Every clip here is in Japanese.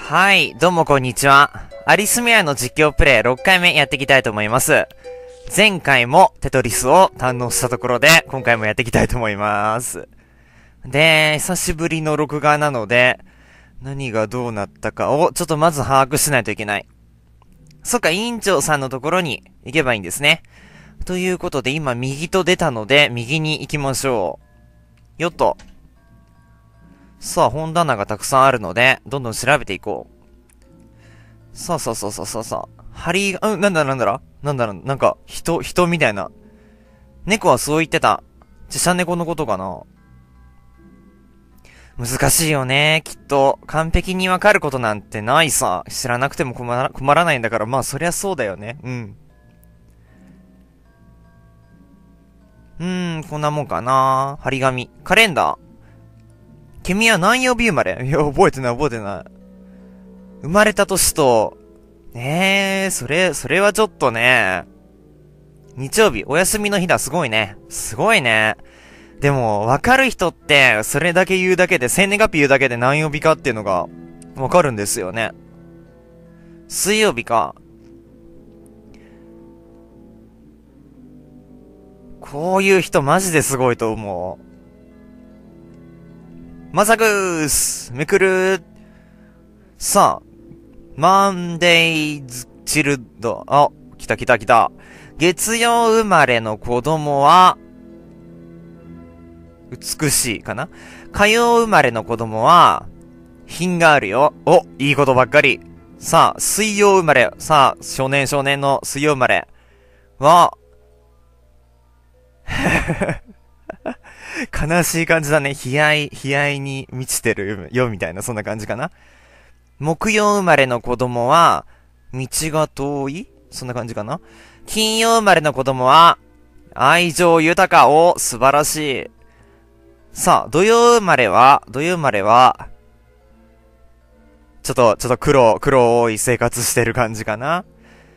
はい、どうもこんにちは。アリスメアの実況プレイ6回目やっていきたいと思います。前回もテトリスを堪能したところで、今回もやっていきたいと思います。で、久しぶりの録画なので、何がどうなったかをちょっとまず把握しないといけない。そっか、委員長さんのところに行けばいいんですね。ということで、今右と出たので、右に行きましょう。よっと。さあ、本棚がたくさんあるので、どんどん調べていこう。さあ、針が、なんか、人みたいな。猫はそう言ってた。チシャ猫のことかな。難しいよね、きっと。完璧にわかることなんてないさ。知らなくても困らないんだから、まあそりゃそうだよね。こんなもんかな。張り紙。カレンダー。君は何曜日生まれ？いや、覚えてない。生まれた年と、それはちょっとね。日曜日、お休みの日だ、すごいね。でも、わかる人って、それだけ言うだけで、生年月日言うだけで何曜日かっていうのが、わかるんですよね。水曜日か。こういう人マジですごいと思う。まさぐーすめくるさあ、マンデイズチルド、来た。月曜生まれの子供は、美しいかな。火曜生まれの子供は、品があるよ。いいことばっかり。さあ、水曜生まれ。さあ、少年の水曜生まれは、悲しい感じだね。悲哀に満ちてるよ、みたいな、そんな感じかな。木曜生まれの子供は、道が遠いそんな感じかな。金曜生まれの子供は、愛情豊か。素晴らしい。さあ、土曜生まれは、ちょっと苦労多い生活してる感じかな。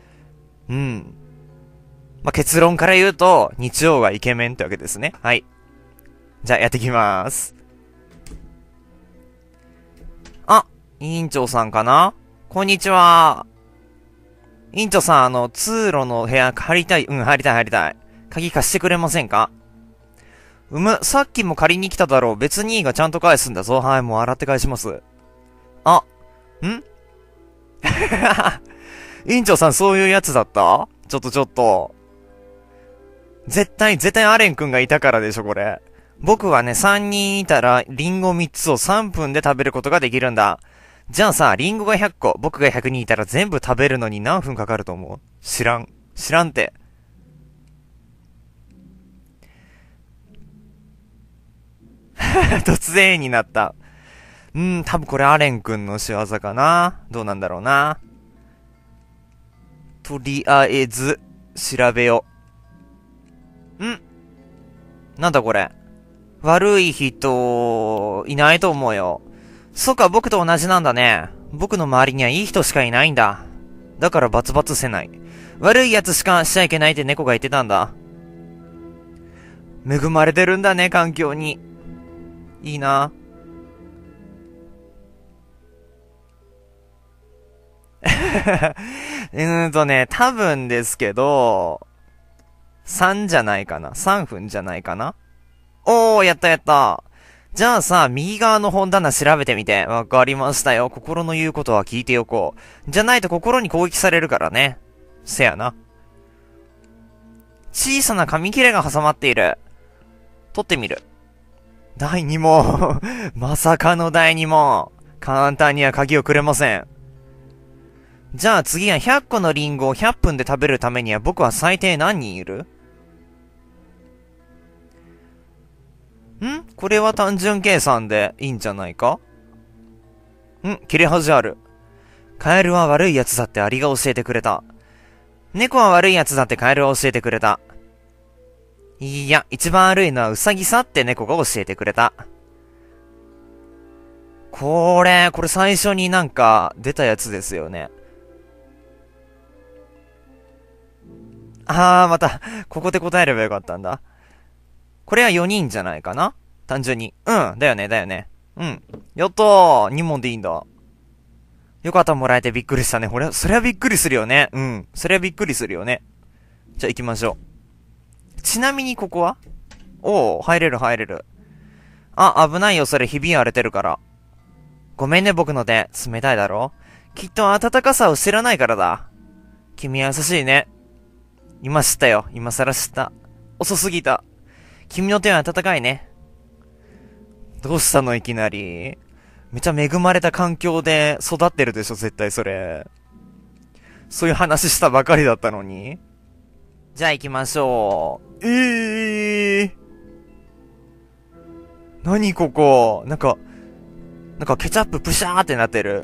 まあ、結論から言うと、日曜がイケメンってわけですね。はい。じゃあ、やってきまーす。委員長さんかな？こんにちは。委員長さん、通路の部屋入りたい。入りたい。鍵貸してくれませんか？さっきも借りに来ただろう。別にいいがちゃんと返すんだぞ。はい、もう洗って返します。ん委員長さん、そういうやつだった？ちょっと。絶対アレン君がいたからでしょ、これ。僕はね、3人いたら、リンゴ3つを3分で食べることができるんだ。じゃあさ、リンゴが100個、僕が100人いたら全部食べるのに何分かかると思う？知らんって。突然になった。多分これアレン君の仕業かな。どうなんだろうな。とりあえず、調べよう。なんだこれ。悪い人、いないと思うよ。そっか、僕と同じなんだね。僕の周りにはいい人しかいないんだ。だからバツバツせない。悪い奴しかしちゃいけないって猫が言ってたんだ。恵まれてるんだね、環境に。いいな。多分ですけど、3じゃないかな。3分じゃないかな。やった。じゃあさ、右側の本棚調べてみて。わかりましたよ。心の言うことは聞いておこう。じゃないと心に攻撃されるからね。せやな。小さな紙切れが挟まっている。取ってみる。第2問。まさかの第2問。簡単には鍵をくれません。じゃあ次は100個のリンゴを100分で食べるためには僕は最低何人いる？これは単純計算でいいんじゃないか？切れ端ある。カエルは悪い奴だってアリが教えてくれた。猫は悪い奴だってカエルは教えてくれた。いや、一番悪いのはウサギさって猫が教えてくれた。これ最初になんか出たやつですよね。また、ここで答えればよかったんだ。これは4人じゃないかな？単純に。だよね。やったー !2 問でいいんだ。 よかったもらえてびっくりしたね。そりゃびっくりするよね。うん。そりゃびっくりするよね。じゃあ行きましょう。ちなみにここはおお、入れる入れる。あ、危ないよ、それひび荒れてるから。ごめんね、僕の手。冷たいだろ？きっと暖かさを知らないからだ。君は優しいね。今知ったよ。今更知った。遅すぎた。君の手は暖かいね。どうしたのいきなり。めちゃ恵まれた環境で育ってるでしょ、絶対それ。そういう話したばかりだったのに。じゃあ行きましょう。何ここなんかケチャッププシャーってなってる。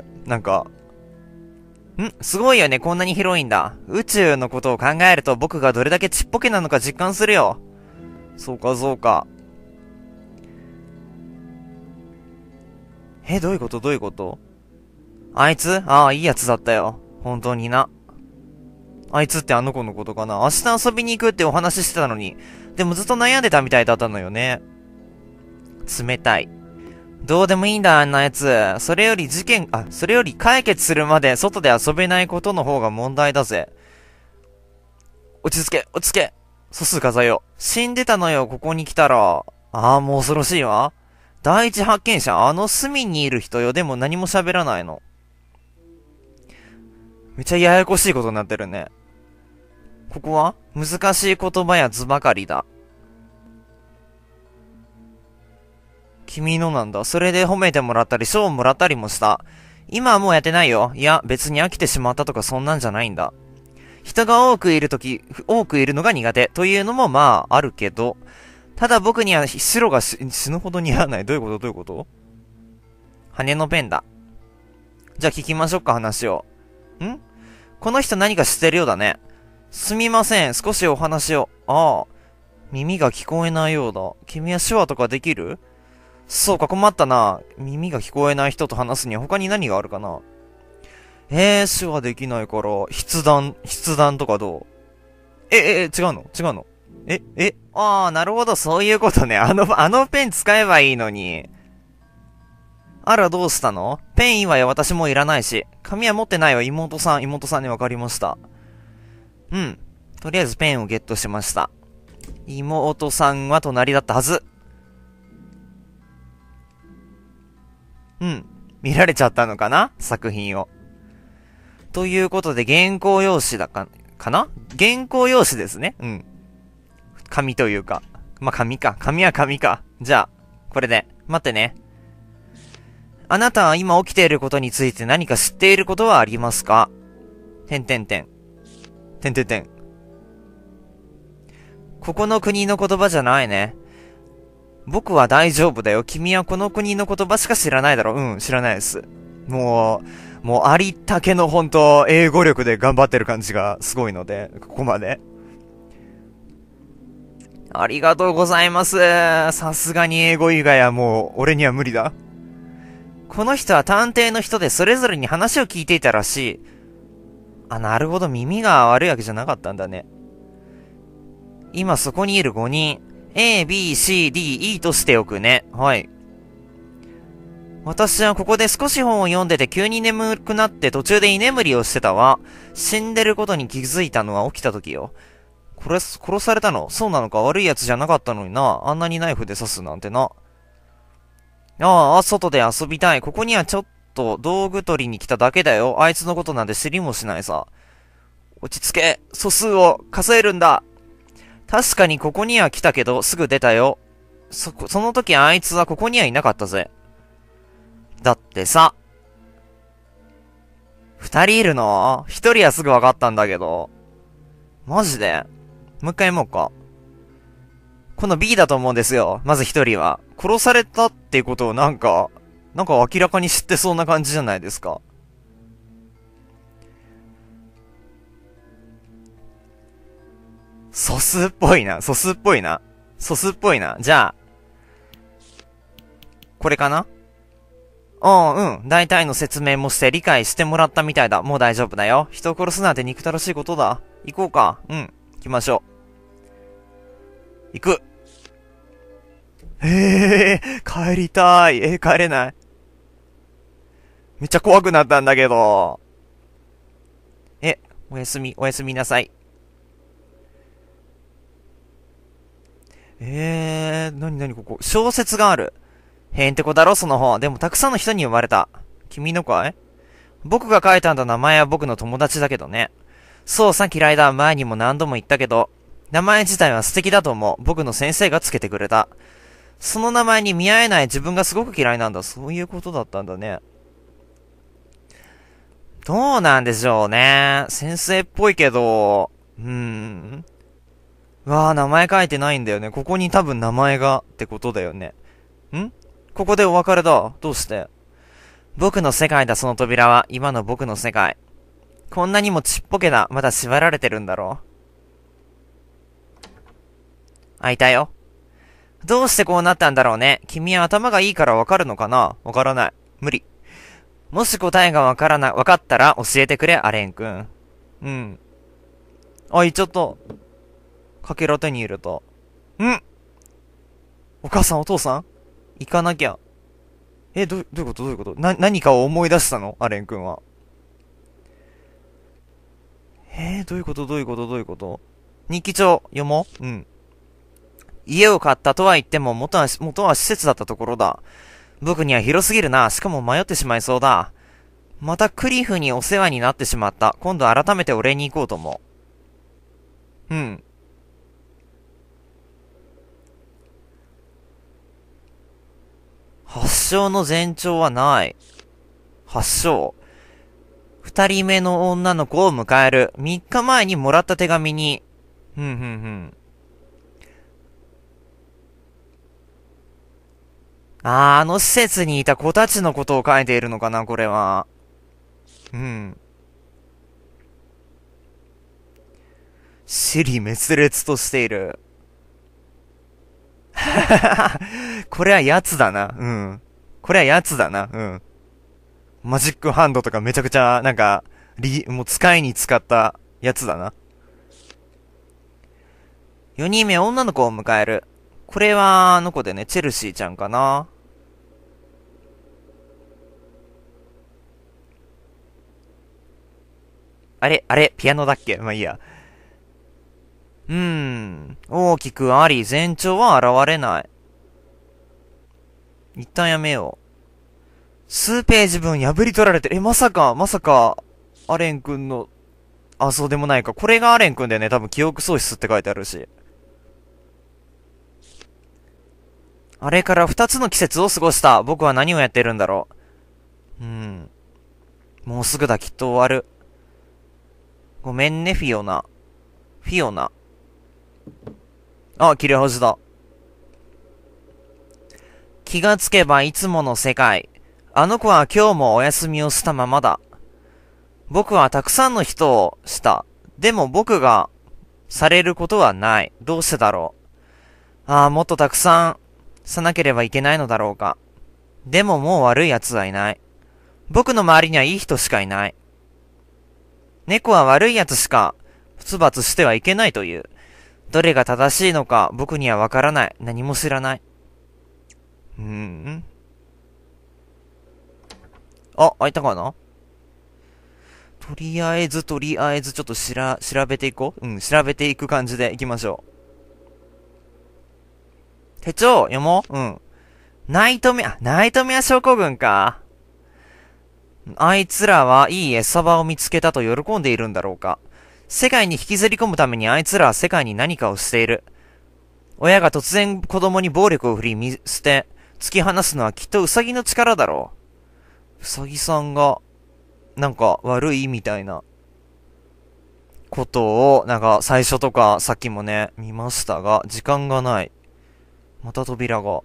すごいよね、こんなに広いんだ。宇宙のことを考えると僕がどれだけちっぽけなのか実感するよ。そうか、そうか。どういうことどういうこと？あいつああ、いいやつだったよ。本当にな。あいつってあの子のことかな。明日遊びに行くってお話ししてたのに。でもずっと悩んでたみたいだったのよね。冷たい。どうでもいいんだ、あんなやつ。それより解決するまで外で遊べないことの方が問題だぜ。落ち着け、落ち着け。素数数えよう。死んでたのよ、ここに来たら。ああ、もう恐ろしいわ。第一発見者、あの隅にいる人よ。でも何も喋らないの。めっちゃややこしいことになってるね。ここは難しい言葉や図ばかりだ。君のなんだ。それで褒めてもらったり、賞をもらったりもした。今はもうやってないよ。いや、別に飽きてしまったとかそんなんじゃないんだ。人が多くいるのが苦手というのもまあ、あるけど、ただ僕には白が死ぬほど似合わない。どういうことどういうこと？羽のペンだ。じゃあ聞きましょうか、話を。この人何か知ってるようだね。すみません、少しお話を。ああ、耳が聞こえないようだ。君は手話とかできる？そうか、困ったな。耳が聞こえない人と話すには他に何があるかな。手話できないから、筆談とかどう？違うの違うの？ああ、なるほど、そういうことね。あのペン使えばいいのに。あら、どうしたの？ペンいいわよ、私もいらないし。紙は持ってないわ、妹さんにわかりました。うん。とりあえずペンをゲットしました。妹さんは隣だったはず。見られちゃったのかな？作品を。ということで、原稿用紙かな？原稿用紙ですね。紙というか。まあ、紙か。紙は紙か。じゃあ、これで。待ってね。あなたは今起きていることについて何か知っていることはありますか？てんてんてん。てんてんてん。ここの国の言葉じゃないね。僕は大丈夫だよ。君はこの国の言葉しか知らないだろ。知らないです。もうありったけの本当英語力で頑張ってる感じがすごいので、ここまで。ありがとうございます。さすがに英語以外はもう俺には無理だ。この人は探偵の人でそれぞれに話を聞いていたらしい。あ、なるほど。耳が悪いわけじゃなかったんだね。今そこにいる5人。A, B, C, D, E としておくね。はい。私はここで少し本を読んでて急に眠くなって途中で居眠りをしてたわ。死んでることに気づいたのは起きた時よ。殺されたの？そうなのか？悪いやつじゃなかったのにな。あんなにナイフで刺すなんてな。ああ、外で遊びたい。ここにはちょっと道具取りに来ただけだよ。あいつのことなんて知りもしないさ。落ち着け。素数を数えるんだ。確かにここには来たけど、すぐ出たよ。その時あいつはここにはいなかったぜ。だってさ。二人いるの？一人はすぐ分かったんだけど。マジで？もう一回読もうか。この B だと思うんですよ。まず一人は。殺されたっていうことをなんか明らかに知ってそうな感じじゃないですか。素数っぽいな。じゃあ、これかな？大体の説明もして理解してもらったみたいだ。もう大丈夫だよ。人を殺すなんて憎たらしいことだ。行こうか。行きましょう。行く。帰りたい。帰れない。 めっちゃ怖くなったんだけど。おやすみなさい。なにここ。小説がある。へんてこだろ、その本。でもたくさんの人に読まれた。君のかい？僕が書いたんだ。名前は僕の友達だけどね。そうさ、嫌いだ。前にも何度も言ったけど。名前自体は素敵だと思う。僕の先生がつけてくれた。その名前に見合えない自分がすごく嫌いなんだ。そういうことだったんだね。どうなんでしょうね。先生っぽいけど、うわー、名前書いてないんだよね。ここに多分名前がってことだよね。ここでお別れだ。どうして？僕の世界だ、その扉は。今の僕の世界。こんなにもちっぽけだ。まだ縛られてるんだろう。開いたよ。どうしてこうなったんだろうね。君は頭がいいからわかるのかな？わからない。無理。もし答えがわかったら教えてくれ、アレン君。うん。あ、言っちゃった。かけら手に入れた。お母さんお父さん行かなきゃ。どういうこと何かを思い出したのアレン君は。どういうこと日記帳読もう。家を買ったとは言っても元は施設だったところだ。僕には広すぎるな。しかも迷ってしまいそうだ。またクリフにお世話になってしまった。今度改めてお礼に行こうと思う。発症の前兆はない。発症。二人目の女の子を迎える。3日前にもらった手紙に。あの施設にいた子たちのことを書いているのかな、これは。死に滅裂としている。これはやつだな。これはやつだな。マジックハンドとかめちゃくちゃ、もう使いに使ったやつだな。4人目女の子を迎える。これは、あの子でね、チェルシーちゃんかな。あれピアノだっけ？まあいいや。大きくあり、前兆は現れない。一旦やめよう。数ページ分破り取られてる。まさか、アレン君の、そうでもないか。これがアレン君だよね。多分記憶喪失って書いてあるし。あれから2つの季節を過ごした。僕は何をやってるんだろう。もうすぐだ、きっと終わる。ごめんね、フィオナ。切れ端だ。気がつけばいつもの世界。あの子は今日もお休みをしたままだ。僕はたくさんの人をした。でも僕がされることはない。どうしてだろう。もっとたくさんさなければいけないのだろうか。でももう悪い奴はいない。僕の周りにはいい人しかいない。猫は悪い奴しか罰してはいけないという。どれが正しいのか僕にはわからない。何も知らない。開いたかな？とりあえず、ちょっと調べていこう。調べていく感じでいきましょう。手帳、読もう。ナイトメア症候群か。あいつらはいい餌場を見つけたと喜んでいるんだろうか。世界に引きずり込むためにあいつらは世界に何かをしている。親が突然子供に暴力を振り見捨て、突き放すのはきっとウサギの力だろう。ウサギさんが、悪いみたいなことを、最初とかさっきもね、見ましたが、時間がない。また扉が。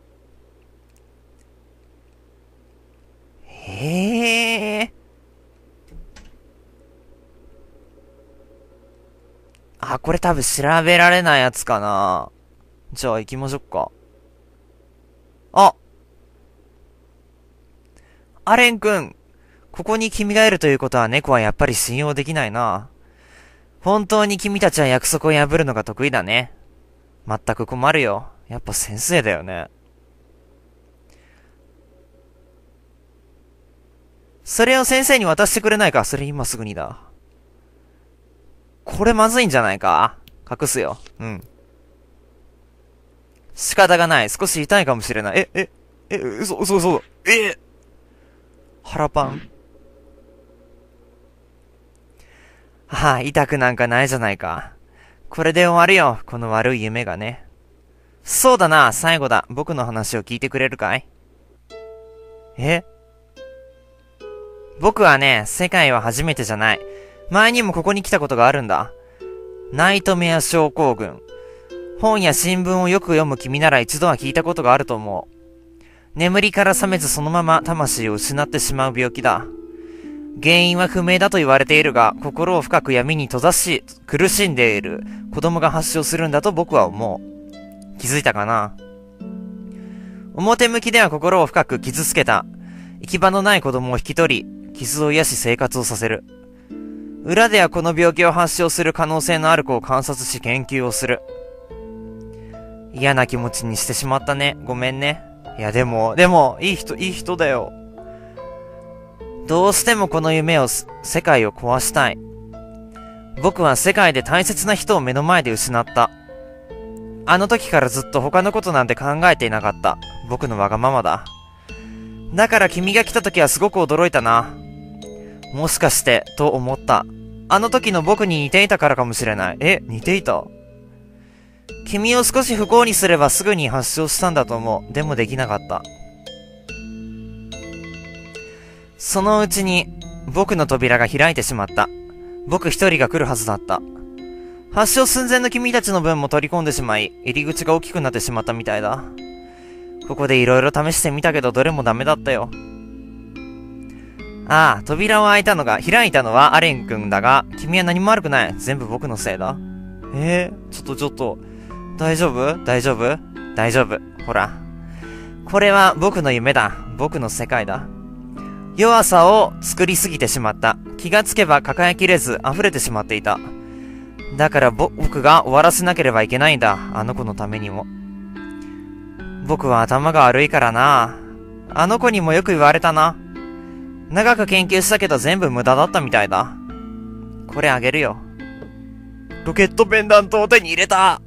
これ多分調べられないやつかな。じゃあ行きましょうか。アレン君。ここに君がいるということは猫はやっぱり信用できないな。本当に君たちは約束を破るのが得意だね。まったく困るよ。やっぱ先生だよね。 それを先生に渡してくれないか。それ今すぐにだ。これまずいんじゃないか。隠すよ。うん。仕方がない。少し痛いかもしれない。嘘。腹パン。はあ、痛くなんかないじゃないか。これで終わるよ。この悪い夢がね。そうだな、最後だ。僕の話を聞いてくれるかい？僕はね、世界は初めてじゃない。前にもここに来たことがあるんだ。ナイトメア症候群。本や新聞をよく読む君なら一度は聞いたことがあると思う。眠りから覚めずそのまま魂を失ってしまう病気だ。原因は不明だと言われているが、心を深く闇に閉ざし、苦しんでいる子供が発症するんだと僕は思う。気づいたかな？表向きでは心を深く傷つけた。行き場のない子供を引き取り、傷を癒し生活をさせる。裏ではこの病気を発症する可能性のある子を観察し研究をする。嫌な気持ちにしてしまったね。ごめんね。いやでも、いい人だよ。どうしてもこの夢を、世界を壊したい。僕は世界で大切な人を目の前で失った。あの時からずっと他のことなんて考えていなかった。僕のわがままだ。だから君が来た時はすごく驚いたな。もしかして、と思った。あの時の僕に似ていたからかもしれない。似ていた？君を少し不幸にすればすぐに発症したんだと思う。でもできなかった。そのうちに、僕の扉が開いてしまった。僕一人が来るはずだった。発症寸前の君たちの分も取り込んでしまい、入り口が大きくなってしまったみたいだ。ここでいろいろ試してみたけど、どれもダメだったよ。ああ、扉を開いたのはアレン君だが、君は何も悪くない。全部僕のせいだ。ちょっと。大丈夫。ほら。これは僕の夢だ。僕の世界だ。弱さを作りすぎてしまった。気がつけば抱えきれず溢れてしまっていた。だから僕が終わらせなければいけないんだ。あの子のためにも。僕は頭が悪いからな。あの子にもよく言われたな。長く研究したけど全部無駄だったみたいだ。これあげるよ。ロケットペンダントを手に入れた。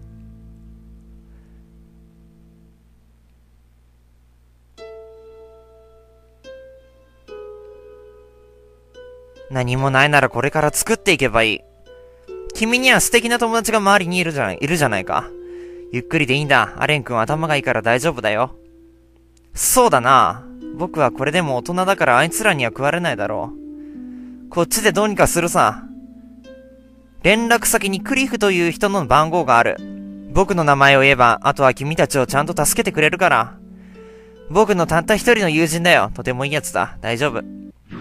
何もないならこれから作っていけばいい。君には素敵な友達が周りにいるじゃないか。ゆっくりでいいんだ。アレン君は頭がいいから大丈夫だよ。そうだな。僕はこれでも大人だからあいつらには食われないだろう。こっちでどうにかするさ。連絡先にクリフという人の番号がある。僕の名前を言えば、あとは君たちをちゃんと助けてくれるから。僕のたった一人の友人だよ。とてもいいやつだ。大丈夫。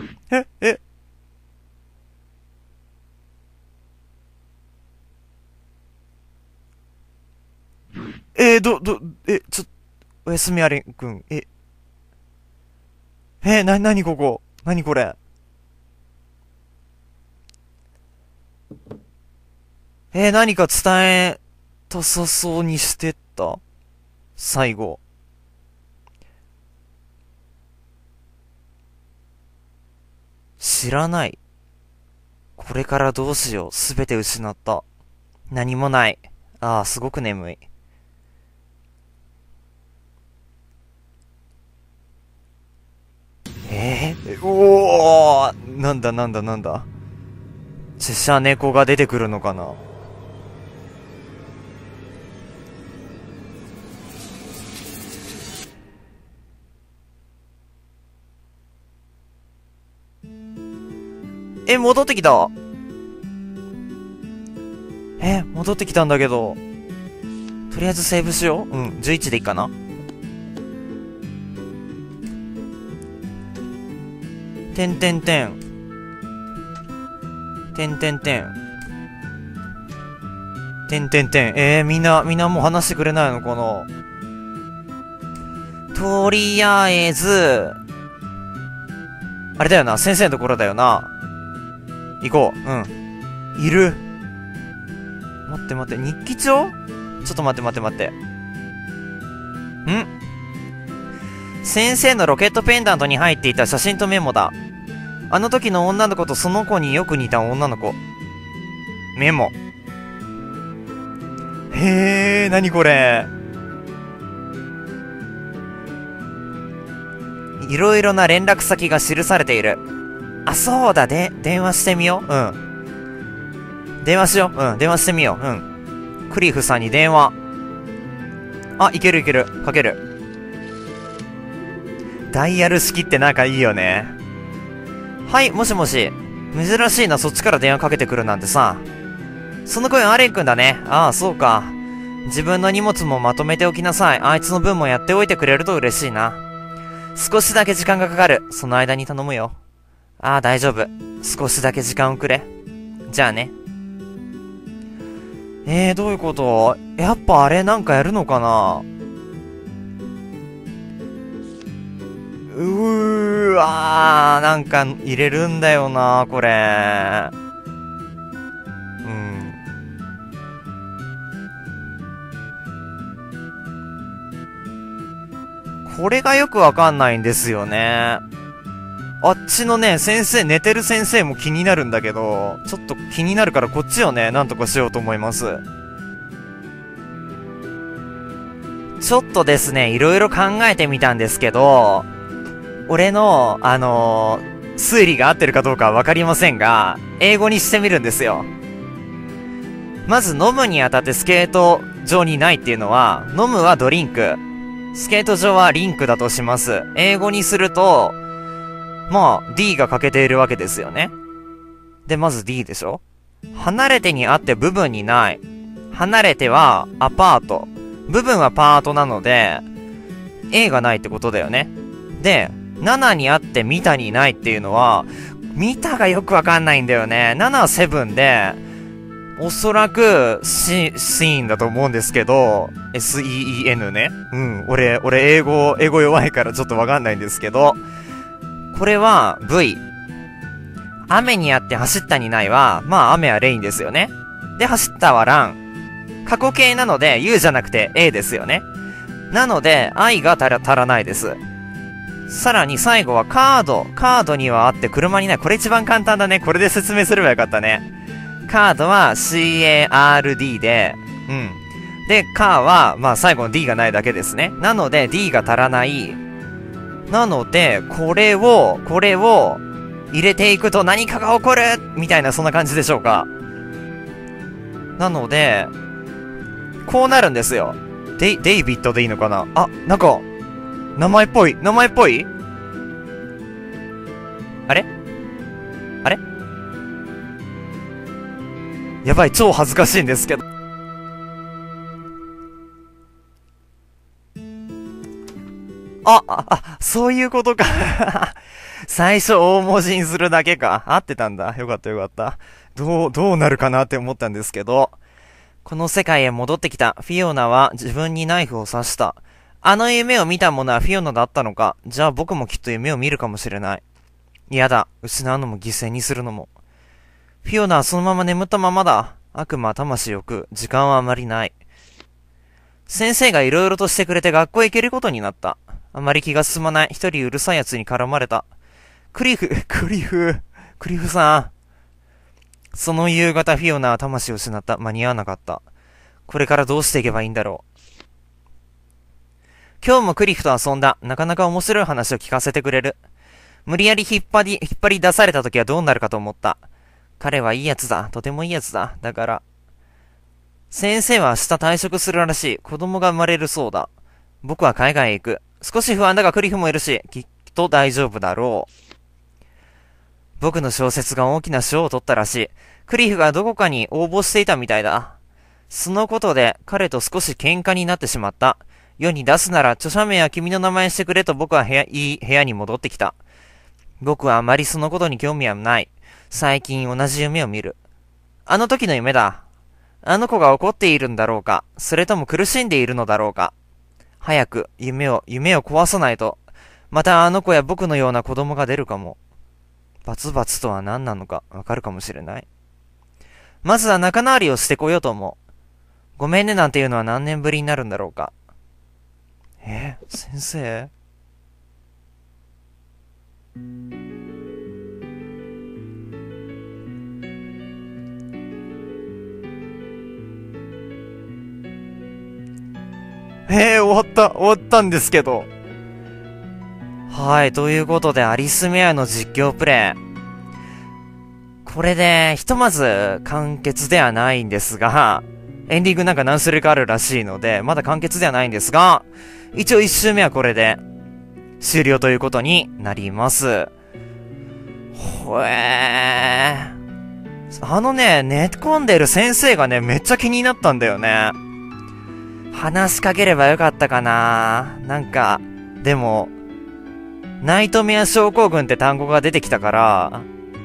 おやすみアレン君。なにここ？なにこれ？何か伝えたさそうにしてた？最後。知らない。これからどうしよう。すべて失った。何もない。ああ、すごく眠い。おー、なんだ。チェシャ猫が出てくるのかな？戻ってきた。戻ってきたんだけど。とりあえずセーブしよう。11でいいかな。てん。みんなもう話してくれないのかな。とりあえず、あれだよな、先生のところだよな。行こう。いる。待って、日記帳？ちょっと待って。先生のロケットペンダントに入っていた写真とメモだ。 あの時の女の子とその子によく似た女の子。メモ。へー、なにこれ。いろいろな連絡先が記されている。あ、そうだ、電話してみよう。うん。電話しよう。うん、電話してみよう。うん。クリフさんに電話。あ、いけるいける。かける。ダイヤル式ってなんかいいよね。はい、もしもし。珍しいな、そっちから電話かけてくるなんてさ。その声アレン君だね。ああ、そうか。自分の荷物もまとめておきなさい。あいつの分もやっておいてくれると嬉しいな。少しだけ時間がかかる。その間に頼むよ。ああ、大丈夫。少しだけ時間をくれ。じゃあね。どういうこと？やっぱあれなんかやるのかな？なんか入れるんだよな、これ。うん。これがよくわかんないんですよね。あっちのね、寝てる先生も気になるんだけど、ちょっと気になるからこっちをね、なんとかしようと思います。ちょっとですね、いろいろ考えてみたんですけど、俺の、推理が合ってるかどうかはわかりませんが、英語にしてみるんですよ。まず飲むにあたってスケート場にないっていうのは、飲むはドリンク。スケート場はリンクだとします。英語にすると、まあ、D が欠けているわけですよね。で、まず D でしょ？離れてにあって部分にない。離れてはアパート。部分はパートなので、A がないってことだよね。で、7にあってミタにないっていうのは、ミタがよくわかんないんだよね。7はセブンで、おそらく、シーンだと思うんですけど、SEEN ね。うん。俺英語弱いからちょっとわかんないんですけど、これは V。雨にあって走ったにないは、まあ雨はレインですよね。で、走ったはラン。過去形なので U じゃなくて A ですよね。なので、I が足らないです。さらに最後はカード。カードにはあって車にない。これ一番簡単だね。これで説明すればよかったね。カードは CARD で、うん。で、カーは、まあ最後の D がないだけですね。なので D が足らない。なので、これを入れていくと何かが起こるみたいな、そんな感じでしょうか。なので、こうなるんですよ。デイビッドでいいのかなあ、なんか、名前っぽいあれやばい、超恥ずかしいんですけど。そういうことか。最初大文字にするだけか。合ってたんだ。よかったよかった。どうなるかなって思ったんですけど。この世界へ戻ってきたフィオナは自分にナイフを刺した。あの夢を見たものはフィオナだったのか。じゃあ僕もきっと夢を見るかもしれない。嫌だ。失うのも犠牲にするのも。フィオナはそのまま眠ったままだ。悪魔は魂を食う。時間はあまりない。先生が色々としてくれて学校へ行けることになった。あまり気が進まない。一人うるさい奴に絡まれた。クリフさん。その夕方フィオナは魂を失った。間に合わなかった。これからどうしていけばいいんだろう。今日もクリフと遊んだ。なかなか面白い話を聞かせてくれる。無理やり引っ張り出された時はどうなるかと思った。彼はいいやつだ。とてもいいやつだ。だから。先生は明日退職するらしい。子供が生まれるそうだ。僕は海外へ行く。少し不安だがクリフもいるし、きっと大丈夫だろう。僕の小説が大きな賞を取ったらしい。クリフがどこかに応募していたみたいだ。そのことで彼と少し喧嘩になってしまった。世に出すなら著者名は君の名前にしてくれと僕はいい部屋に戻ってきた。僕はあまりそのことに興味はない。最近同じ夢を見る。あの時の夢だ。あの子が怒っているんだろうか、それとも苦しんでいるのだろうか。早く夢を壊さないと、またあの子や僕のような子供が出るかも。バツバツとは何なのかわかるかもしれない。まずは仲直りをしてこようと思う。ごめんねなんていうのは何年ぶりになるんだろうか。先生終わったんですけど。はい、ということで、アリスメアの実況プレイ。これで、ひとまず完結ではないんですが、エンディングなんか何種類かあるらしいので、まだ完結ではないんですが、一応1周目はこれで終了ということになります。寝込んでる先生がね、めっちゃ気になったんだよね。話しかければよかったかな。なんか、でも、ナイトメア症候群って単語が出てきたから、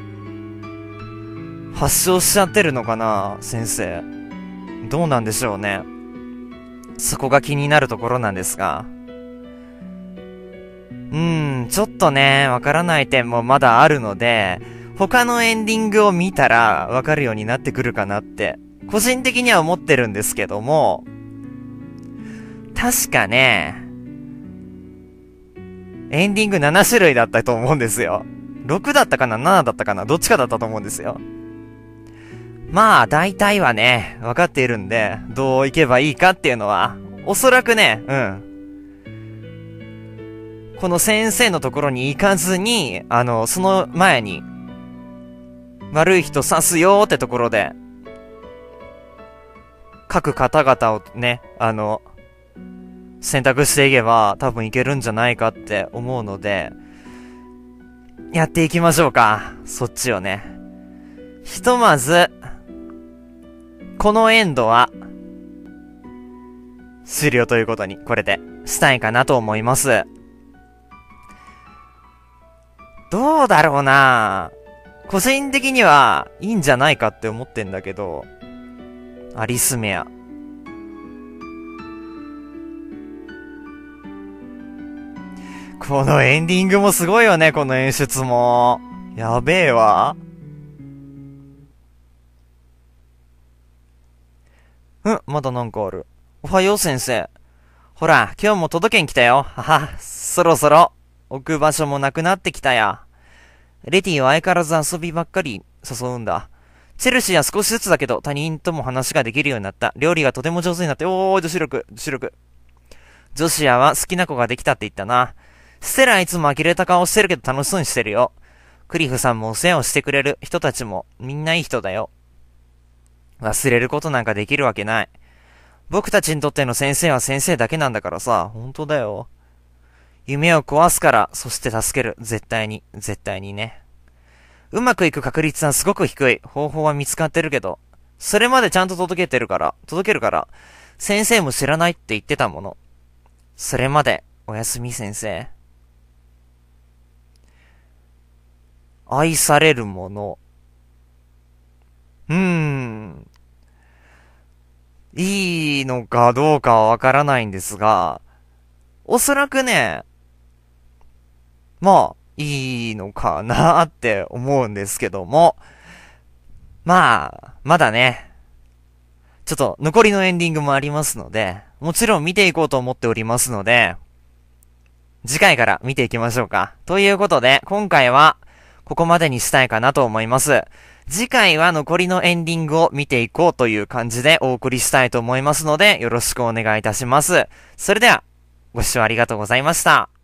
発症しちゃってるのかな、先生。どうなんでしょうね。そこが気になるところなんですが。ちょっとね、わからない点もまだあるので、他のエンディングを見たらわかるようになってくるかなって、個人的には思ってるんですけども、確かね、エンディング7種類だったと思うんですよ。6だったかな ?7 だったかなどっちかだったと思うんですよ。まあ、大体はね、わかっているんで、どういけばいいかっていうのは、おそらくね、この先生のところに行かずに、その前に、悪い人刺すよーってところで、各方々をね、選択していけば多分いけるんじゃないかって思うので、やっていきましょうか。そっちをね。ひとまず、このエンドは、終了ということに、これで、したいかなと思います。どうだろうな個人的には、いいんじゃないかって思ってんだけど、アリスメア。このエンディングもすごいよね、この演出も。やべえわ。まだなんかある。おはよう先生。ほら、今日も届けに来たよ。はは、そろそろ、置く場所もなくなってきたや。レティは相変わらず遊びばっかり誘うんだ。チェルシーは少しずつだけど他人とも話ができるようになった。料理がとても上手になって、女子力。ジョシアは好きな子ができたって言ったな。ステラはいつも呆れた顔してるけど楽しそうにしてるよ。クリフさんもお世話をしてくれる人たちもみんないい人だよ。忘れることなんかできるわけない。僕たちにとっての先生は先生だけなんだからさ、本当だよ。夢を壊すから、そして助ける。絶対にね。うまくいく確率はすごく低い。方法は見つかってるけど、それまでちゃんと届けるから、先生も知らないって言ってたもの。それまで、おやすみ先生。愛されるもの。いいのかどうかはわからないんですが、おそらくね、まあ、いいのかなって思うんですけども、まあ、まだね、ちょっと残りのエンディングもありますので、もちろん見ていこうと思っておりますので、次回から見ていきましょうか。ということで、今回はここまでにしたいかなと思います。次回は残りのエンディングを見ていこうという感じでお送りしたいと思いますので、よろしくお願いいたします。それでは、ご視聴ありがとうございました。